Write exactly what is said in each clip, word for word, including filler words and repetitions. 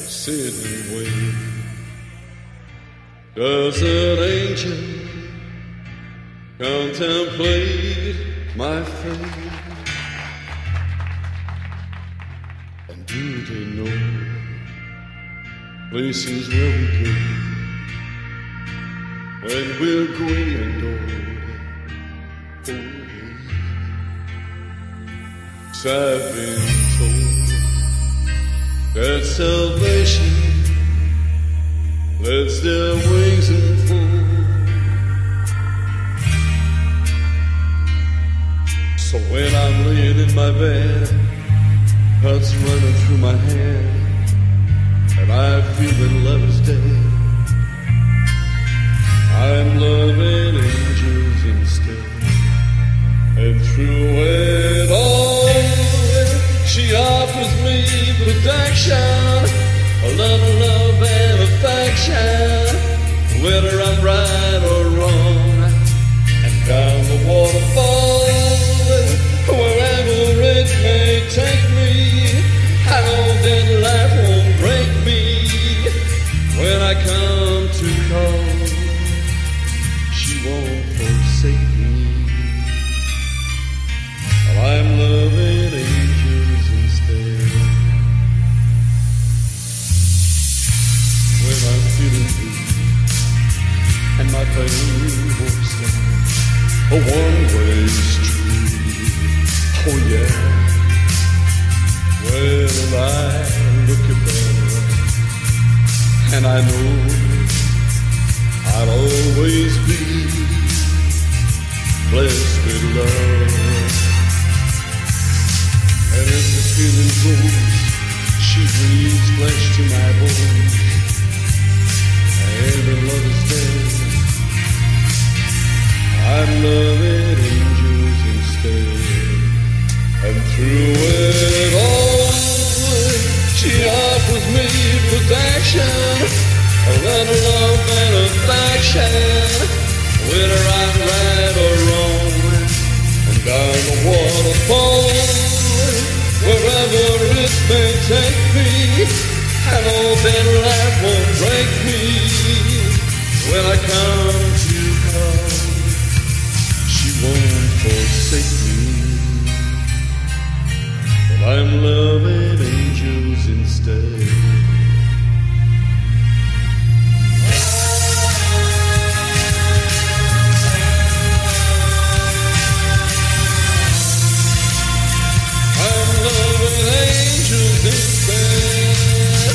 sit and wait. Does an angel contemplate my fate? And do they know places where we go when we're gray and old? Oh, yes. I've been told that salvation lets their wings unfold. So when I'm laying in my bed, thoughts running through my head, and I feel that love is dead, I'm loving angels instead. And through it all, she offers me protection, a love, a love and affection, whether I'm right or wrong. And down the waterfall, wherever it may take me, I know that life won't break me. When I come to call, she won't forsake me. I'm loving angels instead. When I'm feeling blue and my pain won't stop, a one-way street, oh yeah. Well, I look above and I know I'll always be blessed with love. And if the feeling grows, she breathes flesh to my bones, and her love is dead. I'm loving angels instead. And through it all, she offers me protection, a lot of love and affection, whether I'm right or wrong. And down the waterfall, wherever it may take me, I know that life won't break me. When I come to call, she won't forsake me. But I'm loving angels instead. Angels instead.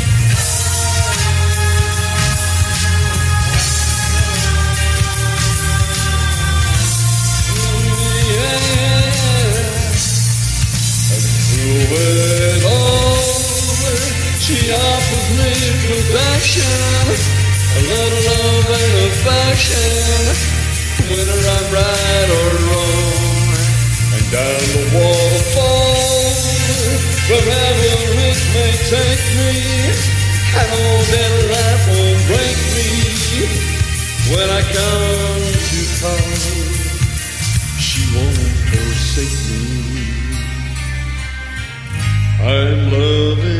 Yeah. And through it all, she offers me protection, a little love and affection, whether I'm right or wrong. And down the waterfall, wherever it may take me, I know that life won't break me. When I come to call, she won't forsake me. I'm loving